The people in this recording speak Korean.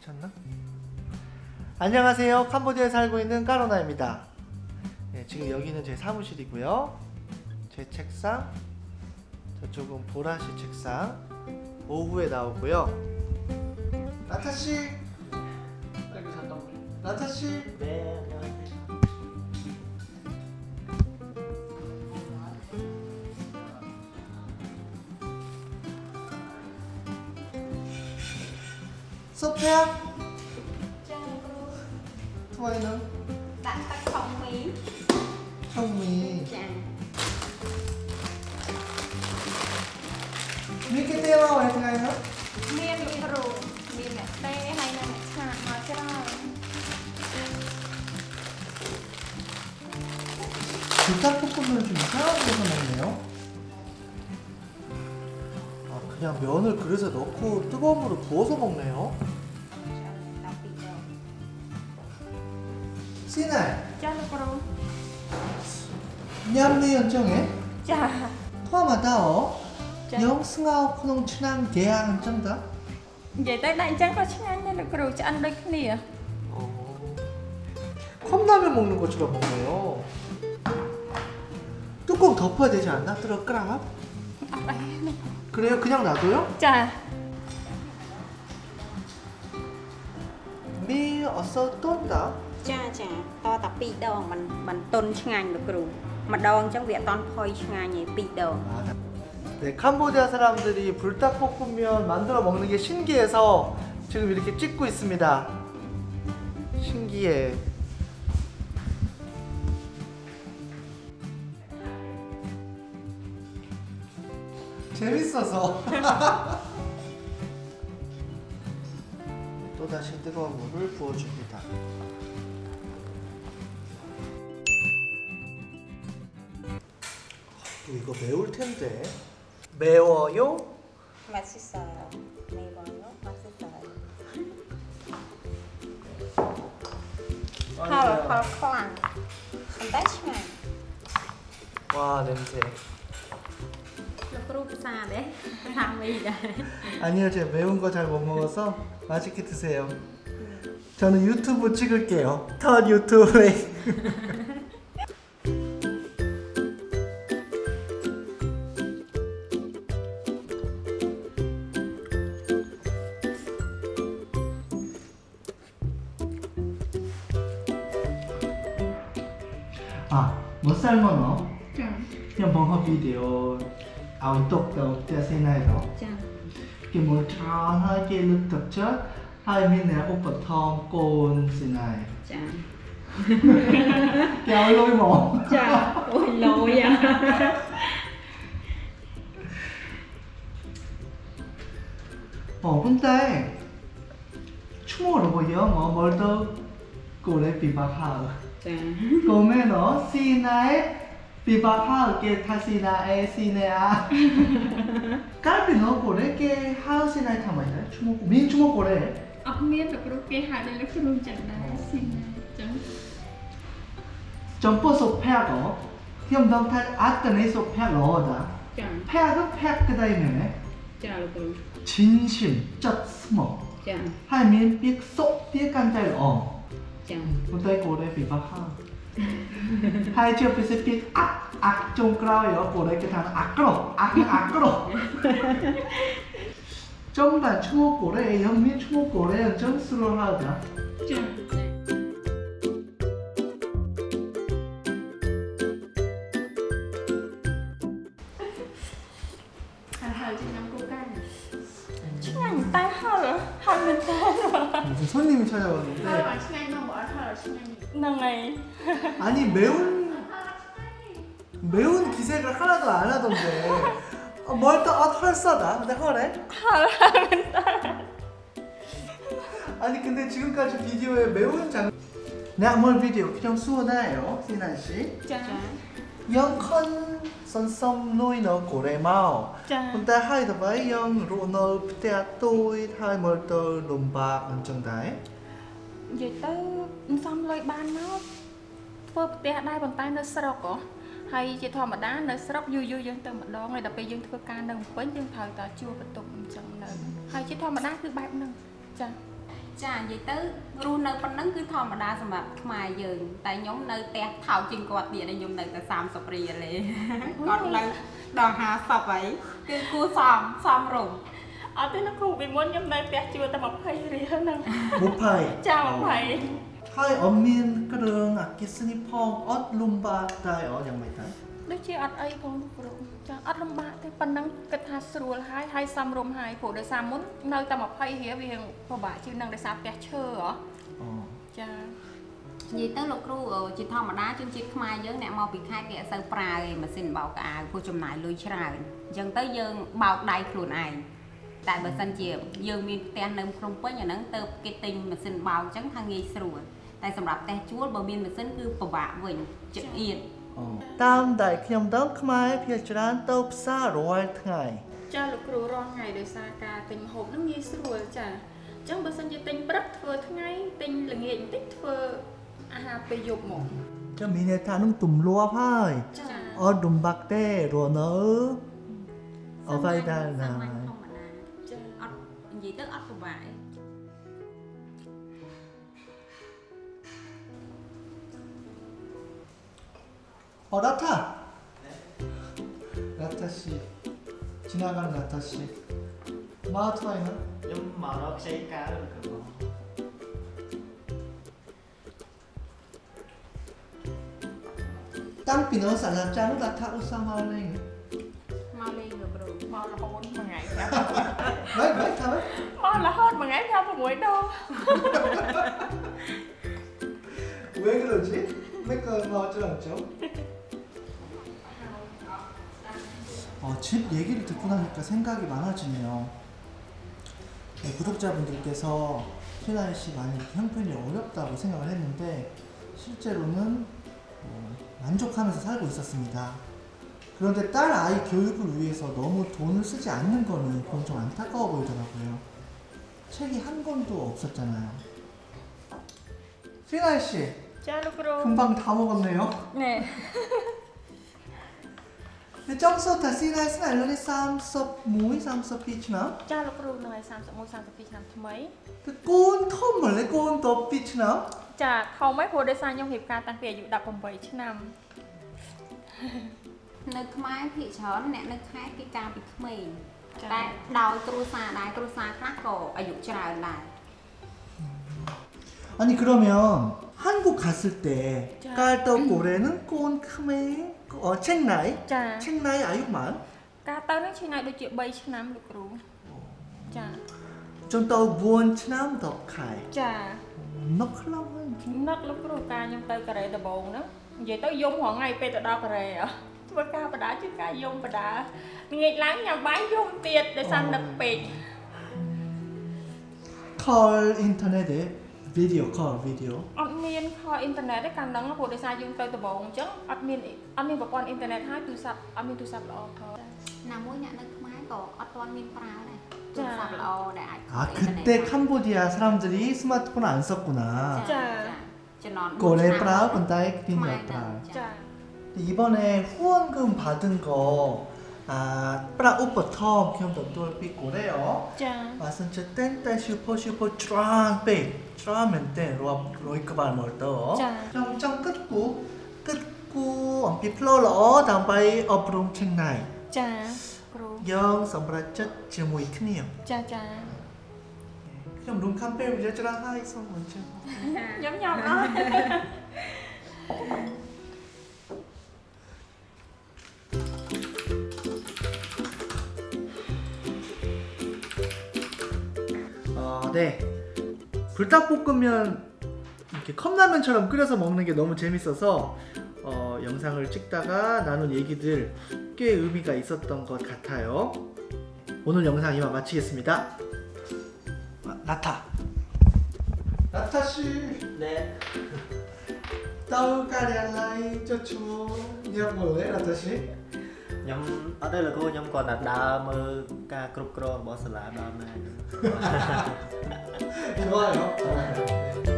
귀찮나? 안녕하세요. 캄보디아에 살고 있는 까로나입니다. 네, 지금 여기는 제 사무실이고요. 제 책상, 저쪽은 보라씨 책상. 오후에 나오고요. 나타씨! 여기 잠깐만. 나타씨! 네, 안녕하세요. 소피야? Chào cô. 토마이는? Bạn tắt phòng mì. 형미. Chà. 미끼 떼와 왜 가요? Miên bị rủ. Miên mẹ tê hay là mẹ chạc nói cái đó. 불닭볶음면 좀 이상한 데서 먹네요. 아, 그냥 면을 그릇에 넣고 뜨거운 물을 부어서 먹네요. 씨날, Chào cô. 냠미 연정에 Chà. 토마다오 Chà. 영승아오 코농 춘향 대양 연정다. Vậy tới đây chắc có chức năng nên được rủ cho ăn đây cái nè. 컵라면 먹는 것처럼 먹네요. 뚜껑 덮어야 되지 않나? 들어끄라. 그래요? 그냥 놔둬요? Chà. 미 어서 똠다. Chà chà. To tập pi đòn mình tôn ngành được rủ. Mà đòn trong việc ton phơi ngành pi đòn. 네, 캄보디아 사람들이 불닭볶음면 만들어 먹는 게 신기해서 지금 이렇게 찍고 있습니다. 신기해. 재밌어서. 또다시 뜨거운 물을 부어줍니다. 또 이거 매울 텐데. 매워요? 맛있어요. 매워요? 맛있어요. 헐. fantastic. 와, 냄새. 그룹 사네. 감이다. 아니요, 제가 매운 거 잘 못 먹어서 맛있게 드세요. 저는 유튜브 찍을게요. 첫 유튜브에. 아, 못 삶아 너? 그냥 먹어 비디오. áo tục đầu tia xe này đó cái mùi tròn hơi kia lực thực chất hai bên này úp bật thong côn xe này kéo lôi mỏ ôi lôi à vấn đề chung rồi bây giờ ngõ mới đâu cô lấy bị bạc hà cô mẹ nó xe này bị bạc hà cái thay xe này xe này à cái bị nó cô lấy cái hà xe này tham mày đấy chung mình chung cô lấy miên được lúc cái hà đây lúc luôn chẳng đã xin chẳng 점퍼 소패고 형 동탄 아따네 소패로다 패도 패 그다음에 진심 chất 스모 hai miếng biết sốt tiếc can tay ỏ một tay cổ đây bị bạc ha hai chưa phải biết ác trong cao rồi cổ đây cái thằng ác rồi trong bản chung cổ đây 형 miếng chung cổ đây 좀 스러하다 tay hở mình tay 무슨 손님이 찾아왔는데 này 아니 매운 기색을 하나도 안 하던데 뭘 또 헐싸다 근데 헐해? 아니 근데 지금까지 비디오에 매운 장 나물 비디오 그냥 수원아예요 시나씨 영컨 선섬 누이너 고래마오 근데 하이더 바이 영 로너 피테아 또이 하이 멀더 롬바 엄청다이 vậy tới xong lời ban nó phơi tè đây bàn tay nó sọc có hay chỉ thò mà đá nó sọc vui dân từ một đó ngày đặc biệt dân thưa ca nâng với dân thời ta chưa bị tụng chẳng nợ hay chỉ thò mà đá cứ bạc nâng chà ចានិយាយទៅរស់នៅប៉ុណ្ណឹងគឺធម្មតាសម្រាប់ខ្មែរយើងតែខ្ញុំនៅផ្ទះថោកជាងគាត់ទៀតខ្ញុំនៅតែ30រៀលទេគាត់នៅដល់50ហើយគឺគួរសមរម្យអត់ទេលោកគ្រូពីមុនខ្ញុំនៅផ្ទះជួលតែ20រៀលហ្នឹង 20 ចា20 ហើយអមមានគ្រឿងអាកិសនីផងអត់លំបាកដែរអត់យ៉ាងម៉េចដែរដូចជាអត់អីផងគ្រូចាអត់លំបាកទេប៉ុណ្ណឹងគិតថាស្រួលហើយសំរុំហើយព្រោះដោយសារមុននៅតែ20រៀលវាពិបាកជាងនឹងដោយសារផ្ទះឈើហ៎ចានិយាយទៅលោកគ្រូជាធម្មតាជនជាតិខ្មែរយើងអ្នកមកពីខេត្តគេអត់សូវប្រើឯម៉ាស៊ីនបោកអាវព្រោះចំណាយលុយច្រើនអញ្ចឹងទៅយើងបោកដៃខ្លួនឯងតែបើសិនជាយើងមានផ្ទះនៅភ្នំពេញអាហ្នឹងទៅគេទិញម៉ាស៊ីនបោកអញ្ចឹងថាងាយស្រួលតែសម្រាប់ផ្ទះជួលបើមានម៉ាស៊ីនគឺពិបាកវិញចង្អៀតតាមតែខ្ញុំដឹងខ្មែរភាគច្រើនទៅផ្សាររាល់ថ្ងៃចាលោកគ្រូរាល់ថ្ងៃដោយសារការទិញម្ហូបហ្នឹងងាយស្រួលចាអញ្ចឹងបើសិនជាទិញព្រឹកធ្វើថ្ងៃទិញល្ងាចបន្តិចធ្វើអាហារពេលយប់មកចាំមានអ្នកថានឹងទម្លាប់ហើយអត់លំបាកទេរស់នៅអ្វីដែរណាចាអត់និយាយទៅអត់ពិបាក 라타! 라타씨 지나가는 라타씨 마트와이는? Nhưng mà nó xây cá được không? Tăng bị nó sản là trang là thác sao mau lên mau lên rồi bro mau là hôn một ngày Đấy, sao đấy? mau là hôn một ngày theo một buổi đâu 왜 그러지? 맥커 나왔지 않죠? 집 얘기를 듣고 나니까 생각이 많아지네요. 구독자분들께서 희나이씨 많이 형편이 어렵다고 생각을 했는데 실제로는 만족하면서 살고 있었습니다. 그런데 딸 아이 교육을 위해서 너무 돈을 쓰지 않는 거는 그건 좀 안타까워 보이더라고요. 책이 한 권도 없었잖아요. 희나이씨 금방 다 먹었네요. 네. trong số thà xin ai sẽ là sam sập muối sam sập pít nào? Cha lúc rồi nói sam sập muối sam sập pít năm thứ mấy? Cái côn không mà lấy côn tập pít nào? Cha không mấy hồi để sang trong hiệp ca tăng về dụ đập 8 năm. នៅខ្មែរភាគច្រើនអ្នកនៅខេត្តគេការពីក្មេងតែដោយគ្រួសារដែរគ្រួសារខ្លះក៏អាយុច្រើនដែរ 아니 그러면 한국 갔을 때 깔떡 고래는 꼰 크메 책 나이? 책 나이 아육만? 까따는 책 나이ដូចជា 3 ឆ្នាំលោកគ្រូចា 좀 더 무언ឆ្នាំ더ខាយចានឹកខ្លាំងហើយនឹកលោកគ្រូការខ្ញុំទៅកូរ៉េដំបូងណានិយាយទៅយំរាល់ថ្ងៃពេលទៅដល់កូរ៉េធ្វើការបដាជាការយំបដាងាកឡើងញ៉ាំបាយយំទៀតដោយសារនឹកពេក call 인터넷에 video call video អត់មានខលអ៊ីនធឺណិតទេកាលហ្នឹងព្រោះដោយសារយើងទៅដំបូងអញ្ចឹងអត់មានប្រព័ន្ធអ៊ីនធឺណិតហើយទូរស័ព្ទអត់មានទូរស័ព្ទល្អផងណាមួយអ្នកនៅខ្មែរក៏អត់ទាន់មានប្រើដែរទូរស័ព្ទល្អដែលអាច 그때 캄보디아 사람들이 스마트폰 안 썼구나. 자. 고래 프라우 근데 그림이 프라우. 자. 이번에 후원금 받은 거 프라 오빠 텀 기억도 또 삐꼬래요. 자. 와서 저 땡땡 슈퍼 트랑백 트라멘때 로이크발 멀더. 자. 좀 끝고 엄피 플로러 담바이 업롱 책나이. 자. 영 선브라chấtជាមួយគ្នាចាខ្ញុំរំខានពេលវាច្រើនហើយសូមអញ្ជើញខ្ញុំញ៉ាំអស់ 네. 불닭볶음면 이렇게 컵라면처럼 끓여서 먹는 게 너무 재밌어서 영상을 찍다가 나눈 얘기들 꽤 의미가 있었던 것 같아요. 오늘 영상 이만 마치겠습니다. 라타씨. 네. Tao ca đèn lại cho chú nhầm ngồi đấy 라타씨. Nhóm ở đây là cô nhóm còn là đa mơ ca cục cro bỏ sả lá đòn này. 이거요.